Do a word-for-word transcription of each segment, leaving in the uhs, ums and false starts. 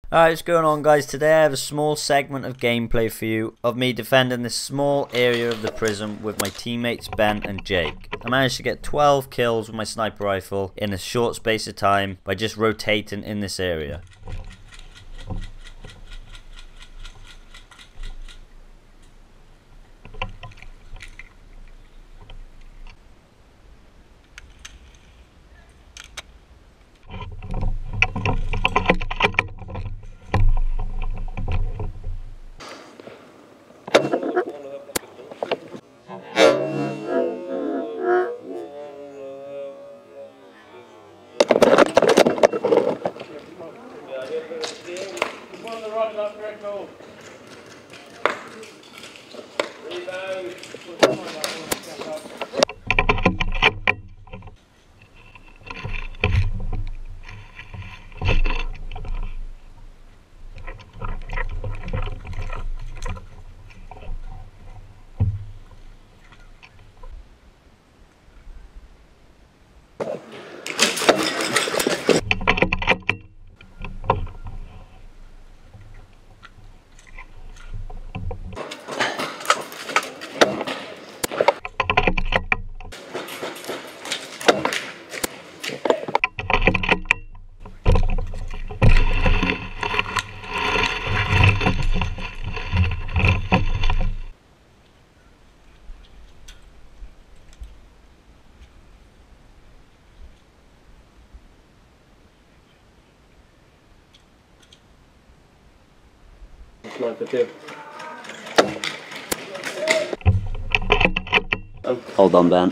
Alright, what's going on, guys? Today I have a small segment of gameplay for you of me defending this small area of the prison with my teammates Ben and Jake. I managed to get twelve kills with my sniper rifle in a short space of time by just rotating in this area. Hold on, Ben.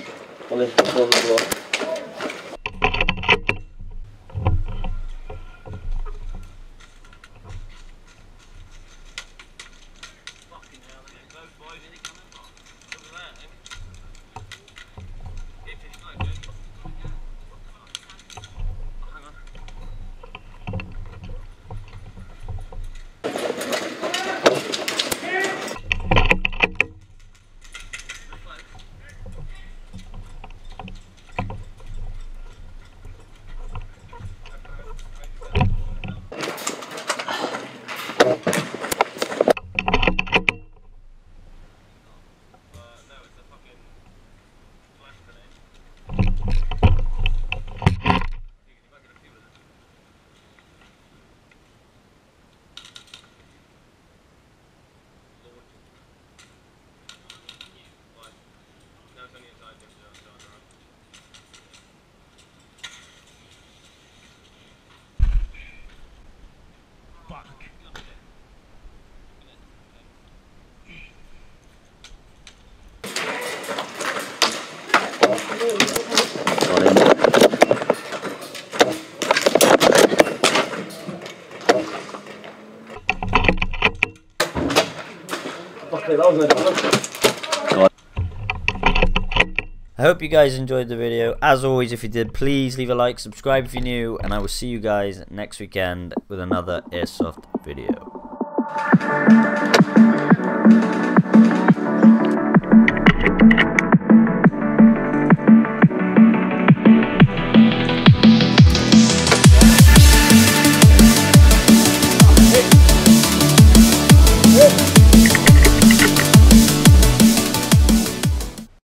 I hope you guys enjoyed the video. As always, if you did, please leave a like, subscribe if you're new, and I will see you guys next weekend with another Airsoft video.